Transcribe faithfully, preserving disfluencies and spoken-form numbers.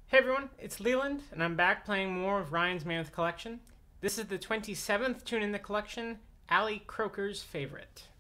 Hey everyone, it's Leland, and I'm back playing more of Ryan's Mammoth Collection. This is the twenty-seventh tune in the collection, Ally Croker's Favorite.